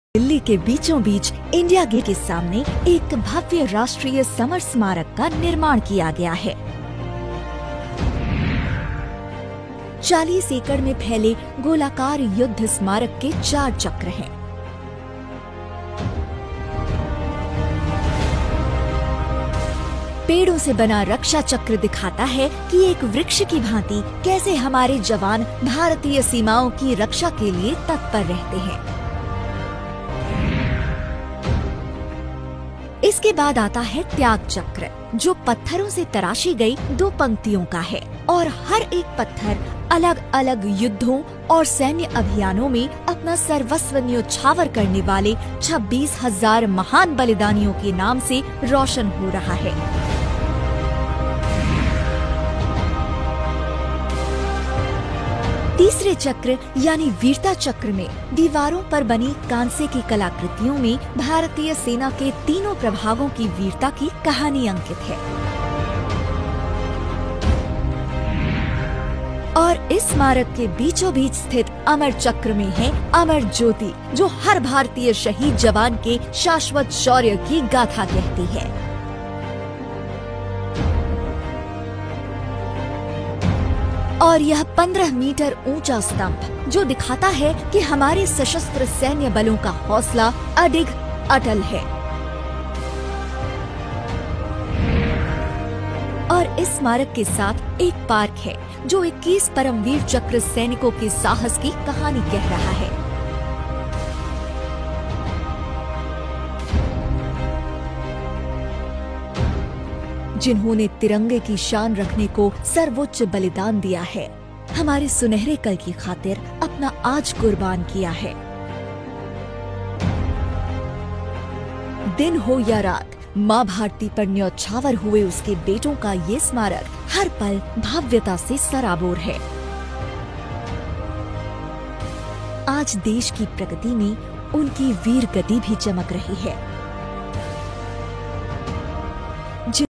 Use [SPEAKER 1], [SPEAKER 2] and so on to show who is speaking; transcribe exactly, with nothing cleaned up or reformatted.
[SPEAKER 1] दिल्ली के बीचों बीच India gate के सामने एक भव्य राष्ट्रीय समर स्मारक का निर्माण किया गया है। चालीस एकड़ में फैले गोलाकार युद्ध स्मारक के चार चक्र हैं। पेड़ों से बना रक्षा चक्र दिखाता है कि एक वृक्ष की भांति कैसे हमारे जवान भारतीय सीमाओं की रक्षा के लिए तत्पर रहते हैं। इसके बाद आता है त्याग चक्र, जो पत्थरों से तराशी गई दो पंक्तियों का है और हर एक पत्थर अलग अलग युद्धों और सैन्य अभियानों में अपना सर्वस्व न्योछावर करने वाले छब्बीस हजार महान बलिदानियों के नाम से रोशन हो रहा है। तीसरे चक्र यानी वीरता चक्र में दीवारों पर बनी कांसे की कलाकृतियों में भारतीय सेना के तीनों प्रभागों की वीरता की कहानी अंकित है। और इस स्मारक के बीचों बीच स्थित अमर चक्र में है अमर ज्योति, जो हर भारतीय शहीद जवान के शाश्वत शौर्य की गाथा कहती है। और यह पंद्रह मीटर ऊंचा स्तंभ जो दिखाता है कि हमारे सशस्त्र सैन्य बलों का हौसला अडिग अटल है। और इस स्मारक के साथ एक पार्क है जो इक्कीस परमवीर चक्र सैनिकों के साहस की कहानी कह रहा है। जिन्होंने तिरंगे की शान रखने को सर्वोच्च बलिदान दिया है, हमारे सुनहरे कल की खातिर अपना आज कुर्बान किया है। दिन हो या रात, माँ भारती पर न्योछावर हुए उसके बेटों का ये स्मारक हर पल भव्यता से सराबोर है। आज देश की प्रगति में उनकी वीर गति भी चमक रही है।